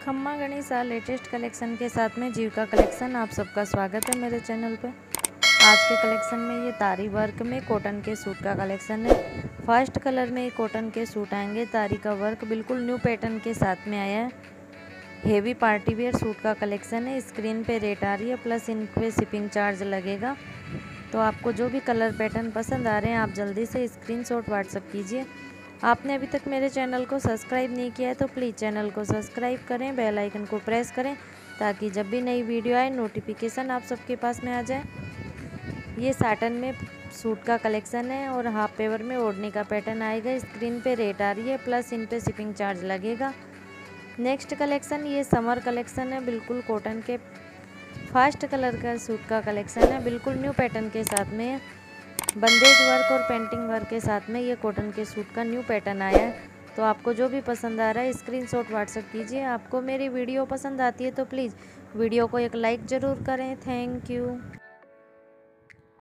खम्मा Ganesha latest collection के साथ में जीविका कलेक्शन। आप सबका स्वागत है मेरे चैनल पे। आज के कलेक्शन में ये तारी वर्क में कॉटन के सूट का कलेक्शन है। फर्स्ट कलर में कॉटन के सूट आएंगे। तारी का वर्क बिल्कुल न्यू पैटर्न के साथ में आया है। हेवी पार्टी वेयर सूट का कलेक्शन है। स्क्रीन पे रेट आ रही है, प्लस इन पे शिपिंग चार्ज लगेगा। तो आपको जो भी कलर पैटर्न पसंद आ रहे हैं आप जल्दी से स्क्रीनशॉट व्हाट्सअप कीजिए। आपने अभी तक मेरे चैनल को सब्सक्राइब नहीं किया है तो प्लीज़ चैनल को सब्सक्राइब करें, बेल आइकन को प्रेस करें ताकि जब भी नई वीडियो आए नोटिफिकेशन आप सबके पास में आ जाए। ये साटन में सूट का कलेक्शन है और हाफ पेवर में ओढ़ने का पैटर्न आएगा। स्क्रीन पे रेट आ रही है, प्लस इन पे शिपिंग चार्ज लगेगा। नेक्स्ट कलेक्शन ये समर कलेक्शन है। बिल्कुल कॉटन के फर्स्ट कलर का सूट का कलेक्शन है। बिल्कुल न्यू पैटर्न के साथ में बंदेज वर्क और पेंटिंग वर्क के साथ में ये कॉटन के सूट का न्यू पैटर्न आया है। तो आपको जो भी पसंद आ रहा है स्क्रीनशॉट व्हाट्सएप कीजिए। आपको मेरी वीडियो पसंद आती है तो प्लीज़ वीडियो को एक लाइक ज़रूर करें। Thank you.